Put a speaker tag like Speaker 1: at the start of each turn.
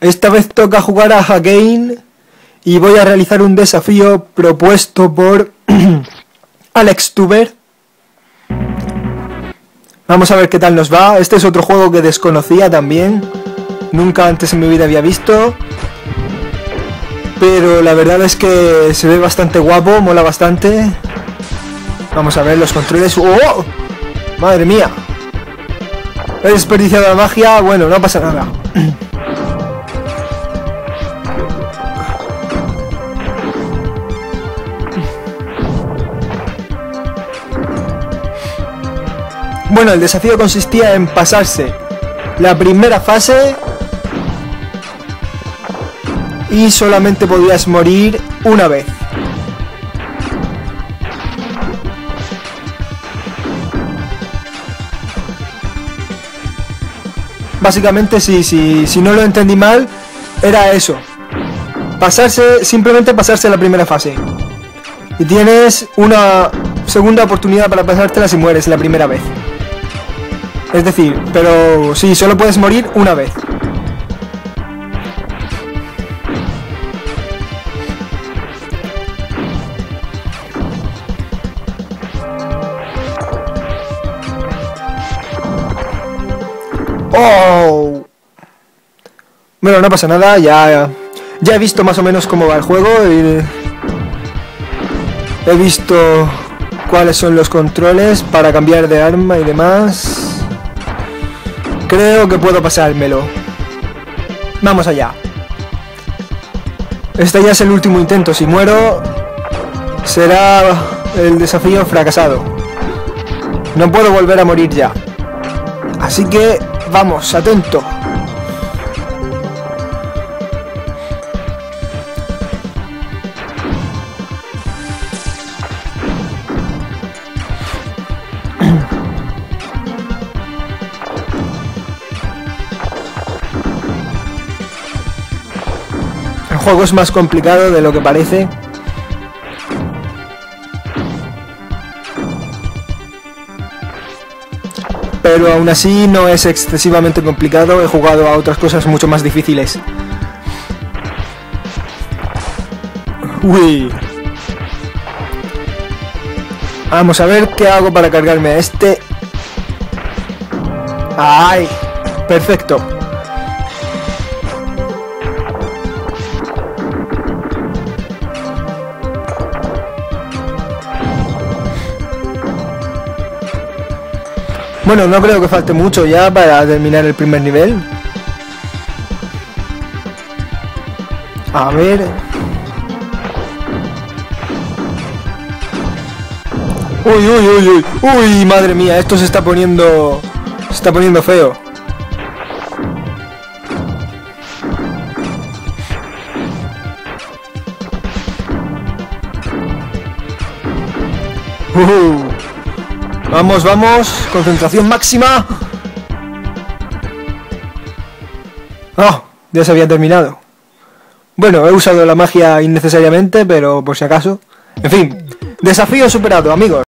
Speaker 1: Esta vez toca jugar a Hackane y voy a realizar un desafío propuesto por AlexTuber. Vamos a ver qué tal nos va. Este es otro juego que desconocía también. Nunca antes en mi vida había visto. Pero la verdad es que se ve bastante guapo, mola bastante. Vamos a ver los controles. ¡Oh! ¡Madre mía! He desperdiciado la magia. Bueno, no pasa nada. Bueno, el desafío consistía en pasarse la primera fase y solamente podías morir una vez. Básicamente, si no lo entendí mal, era eso. Simplemente pasarse la primera fase. Y tienes una segunda oportunidad para pasártela si mueres la primera vez. Es decir, pero sí, solo puedes morir una vez. ¡Oh! Bueno, no pasa nada, ya he visto más o menos cómo va el juego. He visto cuáles son los controles para cambiar de arma y demás. Creo que puedo pasármelo. Vamos allá. Este ya es el último intento. Si muero, será el desafío fracasado. No puedo volver a morir ya. Así que, vamos, atento. El juego es más complicado de lo que parece. Pero aún así no es excesivamente complicado. He jugado a otras cosas mucho más difíciles. Uy. Vamos a ver qué hago para cargarme a este. ¡Ay! Perfecto. Bueno, no creo que falte mucho ya para terminar el primer nivel. A ver. Uy, uy, uy, uy. Uy, madre mía, esto se está poniendo feo. Vamos, vamos, concentración máxima. Oh, ya se había terminado. Bueno, he usado la magia innecesariamente, pero por si acaso. En fin, desafío superado, amigos.